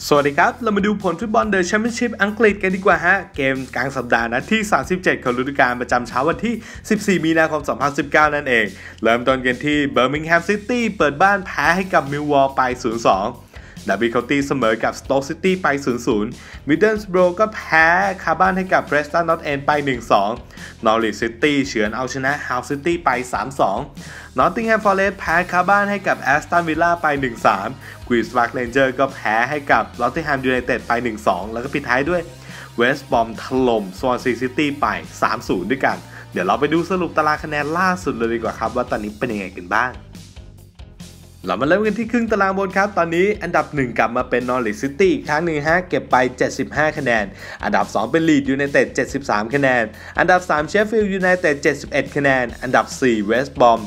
สวัสดีครับเรามาดูผลฟุตบอลเดอะแชมเปี้ยนชิพอังกฤษกันดีกว่าฮะเกมกลางสัปดาห์นัดที่37ของฤดูกาลประจำเช้าวันที่14มีนาคม2019นั่นเองเริ่มต้นกันที่เบอร์มิงแฮมซิตี้เปิดบ้านแพ้ให้กับมิลวอลไป 0-2 ดับเบิลเคาน์ตี้เสมอกับสโต๊กซิตี้ไป 0-0 มิดเดิลสโบรก็แพ้คาบ้านให้กับเพรสตันนอตเอนไป 1-2 นอริทซิตี้เฉือนเอาชนะฮาวซิตี้ไป 3-2 นอตติงแฮมฟอเรสต์แพ้คาบ้านให้กับแอสตันวิลล่าไป 1-3 ควีนส์พาร์คเรนเจอร์ก็แพ้ให้กับลอตติงแฮมยูไนเต็ดไป 1-2 แล้วก็ปิดท้ายด้วยเวสต์บรอมถล่มสวอนซีซิตี้ไป 3-0 ด้วยกันเดี๋ยวเราไปดูสรุปตารางคะแนนล่าสุดเลยดีกว่าครับว่าตอนนี้เป็นยังไงกันบ้างเรามาเริ่มกันที่ครึ่งตารางบนครับตอนนี้อันดับ1กลับมาเป็นนอริทซิตี้อีกครั้งหนึ่งฮะเก็บไป75คะแนนอันดับ2เป็นลีดยูไนเต็ด73คะแนนอันดับ3เชฟฟิลด์ยูไนเต็ด71คะแนนอันดับ4เวสต์บรอม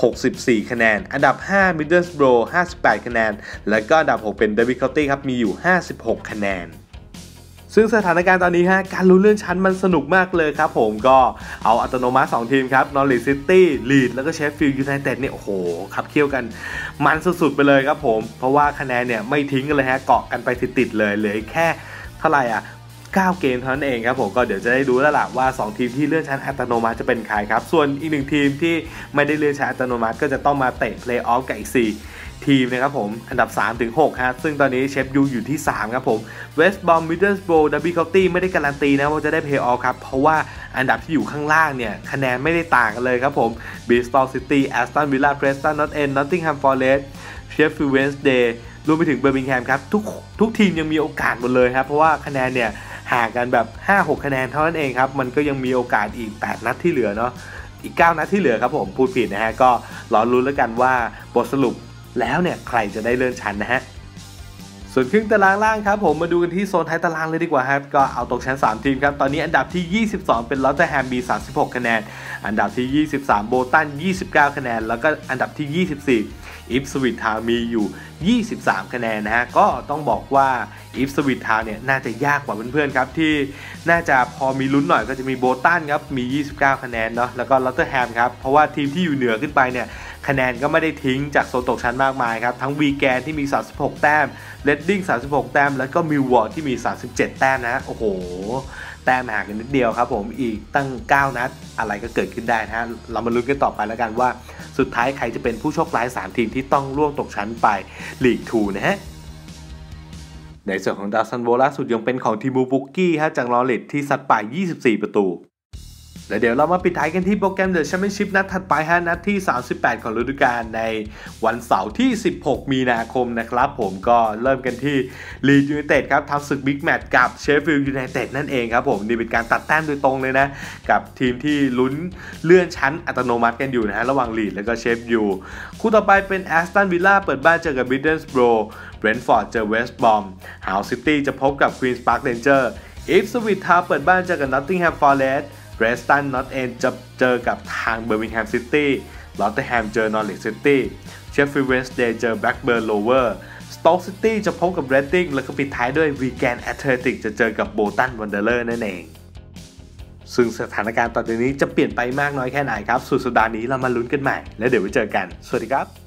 64คะแนนอันดับ5มิดเดิลสโบร58คะแนนและก็อันดับ6เป็นเดอร์บิเคาน์ตี้ครับมีอยู่56คะแนนซึ่งสถานการณ์ตอนนี้ฮะการลุ้นเลื่อนชั้นมันสนุกมากเลยครับผมก็เอาอัตโนมัติ2ทีมครับนอริทซิตี้ลีดแล้วก็เชฟฟิลด์ยูไนเต็ดเนี่ยโอ้โหขับเคี่ยวกันมันสุดๆไปเลยครับผมเพราะว่าคะแนนเนี่ยไม่ทิ้งกันเลยฮะเกาะกันไปติดๆเลยเหลือแค่เท่าไหร่9 เกมเท่านั้นเองครับผมก็เดี๋ยวจะได้รู้แล้วล่ะว่า2ทีมที่เลื่อนชั้นอัตโนมัติจะเป็นใครครับส่วนอีก1ทีมที่ไม่ได้เลื่อนชั้นอัตโนมัติก็จะต้องมาเตะเพลย์ออฟกับอีก4ทีมนะครับผมอันดับ 3-6 ฮะซึ่งตอนนี้เชฟยูอยู่ที่ 3 ครับผมเวสต์บรอมมิดเดิลสโบรดับเบิลเคาน์ตี้ไม่ได้การันตีนะว่าจะได้เพลย์ออฟครับเพราะว่าอันดับที่อยู่ข้างล่างเนี่ยคะแนนไม่ได้ต่างกันเลยครับผมบริสตอลซิตี้แอสตันวิลล่าเพรสตันนอตเอนนอตติงแฮมฟอเรสต์เชฟฟิลด์เวนส์เดย์รวมไปถึงเบอร์มิงแฮมครับทุกทีมยังมีโอกาสหมดเลยครับเพราะว่าคะแนนเนี่ยห่างกันแบบ 5-6 คะแนนเท่านั้นเองครับมันก็ยังมีโอกาสอีก8นัดที่เหลือเนาะอีก9นัดที่เหลือครับผมพูดผิดนะฮะก็รอลุ้นแล้วกันว่าบทสรุปแล้วเนี่ยใครจะได้เลื่อนชั้นนะฮะส่วนครึ่งตารางล่างครับผมมาดูกันที่โซนท้ายตารางเลยดีกว่าครับก็เอาตกชั้น3ทีมครับตอนนี้อันดับที่22เป็นลอตเทอร์แฮมมี36คะแนนอันดับที่23โบตัน29คะแนนแล้วก็อันดับที่24อิฟสวิตทาวน์มีอยู่23คะแนนนะฮะก็ต้องบอกว่าอิฟสวิตทาวน์เนี่ยน่าจะยากกว่าเพื่อนๆครับที่น่าจะพอมีลุ้นหน่อยก็จะมีโบตันครับมี29คะแนนเนาะแล้วก็ลอตเทอร์แฮมครับเพราะว่าทีมที่อยู่เหนือขึ้นไปเนี่ยคะแนนก็ไม่ได้ทิ้งจากโซนตกชั้นมากมายครับทั้งวีแกนที่มี36แต้มเรดดิ้ง36แต้มแล้วก็มิลวอร์ที่มี37แต้มนะโอ้โหแต้มห่างกันนิดเดียวครับผมอีกตั้ง9นัดอะไรก็เกิดขึ้นได้นะฮะเรามาลุ้นกันต่อไปแล้วกันว่าสุดท้ายใครจะเป็นผู้โชคร้าย3ทีมที่ต้องร่วงตกชั้นไปลีก2นะฮะในส่วนของดาวซันโวล่าสุดยังเป็นของทีมูบุกกี้ฮะจากนอริทที่ซัดไป24ประตูและเดี๋ยวเรามาปิดท้ายกันที่โปรแกรมเดอะแชมเปี้ยนชิพนัดถัดไปฮะนัดที่38ของฤดูกาลในวันเสาร์ที่16มีนาคมนะครับผมก็เริ่มกันที่ลีดยูไนเต็ดครับทำศึกบิ๊กแมตช์กับเชฟฟิลด์ยูไนเต็ดนั่นเองครับผมนี่เป็นการตัดแต้มโดยตรงเลยนะกับทีมที่ลุ้นเลื่อนชั้นอัตโนมัติกันอยู่นะฮะระหว่างลีดและก็เชฟยูคู่ต่อไปเป็นแอสตันวิลล่าเปิดบ้านเจอกับมิดเดิลสโบรเบรนท์ฟอร์ดเจอเวสต์บรอมฮาวซิตี้จะพบกับควีนส์พาร์คเรนเจอร์อิฟสวิตทาวน์เปิดบ้านเจอกับนอตติงแฮมฟอเรสต์เบรสตันนอตเอนจะเจอกับทางเบอร์มิงแฮมซิตี้ลอตเทอร์แฮมเจอนอริทซิตี้เชฟฟิลด์เวนส์เดย์เจอแบล็กเบิร์นโรเวอร์สโต๊กซิตี้จะพบกับเรดดิ้งแล้วก็ปิดท้ายด้วยวีแกนแอตเลติกจะเจอกับโบตันวันเดอร์นั่นเองซึ่งสถานการณ์ตอนนี้จะเปลี่ยนไปมากน้อยแค่ไหนครับสุดสัปดาห์นี้เรามาลุ้นกันใหม่แล้วเดี๋ยวไว้เจอกันสวัสดีครับ